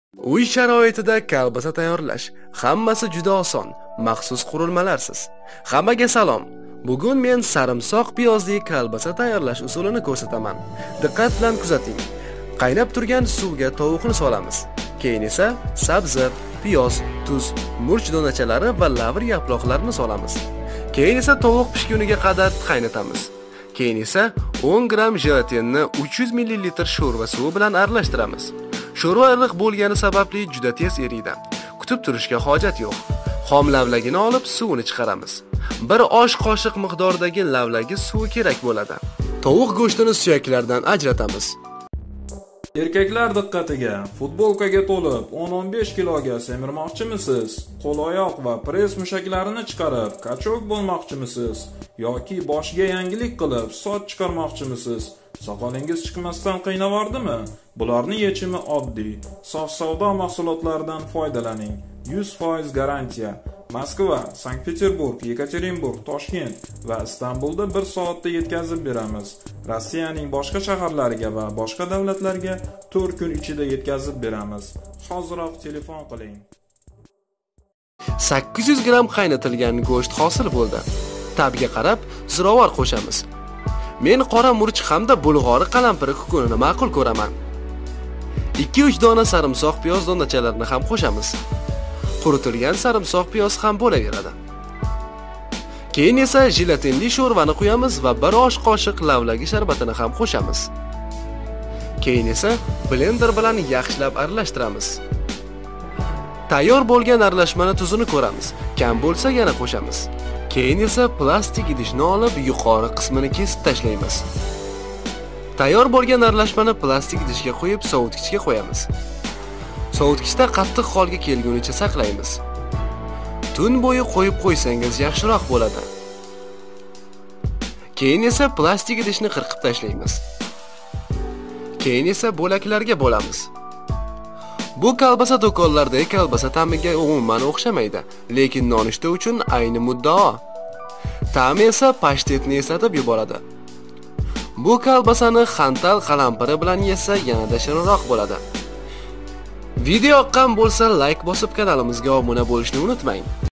Uy sharoitida kolbasa tayyorlash hammasi juda oson, maxsus qurilmalarsiz. Hammaga salom. Bugun men sarimsoq piyozli kolbasa tayyorlash usulini ko'rsataman. Diqqat bilan kuzating. Qaynab turgan suvga tovuqni solamiz. Keyin esa sabzi, piyoz, tuz, murch donachalari va lavr yaproqlarini solamiz. Keyin esa tovuq pishguniga qadar qaynatamiz. Keyin esa 10 gram jelatinni 300 ml sho'rva suvi bilan aralashtiramiz. Sho'rva iliq bo'lgani sababli juda tez eriydi. Kutib turishga hojat yo'q. Xom lavlagini olib suvini chiqaramiz. Bir osh qoshiq miqdoridagi lavlagi suvi kerak bo'ladi. Tovuq go'shtini suyaklaridan ajratamiz. Erkaklar diqqatiga, futbolkaga to'lib 10-15 kiloga semirmoqchimisiz? Qo'l-oyoq va press mushaklarini chiqarib, kachok bo'lmoqchimisiz? Yoki boshga yangilik qilib, soch chiqarmoqchimisiz? Soqolingiz chiqmasdan qiynavordimi? Bularning yechimi oddiy. Sof savdo mahsulotlaridan foydalaning. 100% garantiya. Moskva, Sankt-Peterburg, Yekaterinburg, Toshkent va Istanbulda 1 soatda yetkazib beramiz. Rossiyaning boshqa shaharlariga va boshqa davlatlarga 4 kun ichida yetkazib beramiz. Hoziroq telefon qiling. 800 gram qaynatilgan go'sht hosil bo'ldi. Tabga qarab zirovar qo'shamiz. Men qora murch hamda bulg'ori qalampiri kukunini ma'qul ko'raman. 2-3 dona sarimsoq piyoz donachalarini ham qo'shamiz. Quritilgan sarimsoq piyoz ham bo'laveradi. Keyin esa jelatinli sho'rvani quyamiz va 1 osh qoshiq lavlagi sharbatini ham qo'shamiz. Keyin esa blender bilan yaxshilab aralashtiramiz. Tayyor bo'lgan aralashmani tuzini ko'ramiz. Kam bo'lsa yana qo'shamiz. Keyin esa plastik idishni olib yuqori qismini kesib tashlaymiz. Tayyor bo'lgan aralashmani plastik idishga qo'yib sovutgichga qo'yamiz. Sovutgichda qattiq holga kelgunicha saqlaymiz. Tun bo'yi qo'yib qo'ysangiz yaxshiroq bo'ladi. Keyin esa plastik idishni qirqib tashlaymiz. Keyin esa bo'laklarga bo'lamiz. Bu kolbasa do'konlardagi kolbasa ta'miga umuman o'xshamaydi, lekin nonushta uchun ayni muddao. Ta'mi esa pashtetni eslatib yuboradi. Bu kolbasani xantal qalampiri bilan yesa yanada shirinroq bo'ladi. Video yoqqan bo'lsa like bosib kanalimizga obuna bo'lishni unutmang.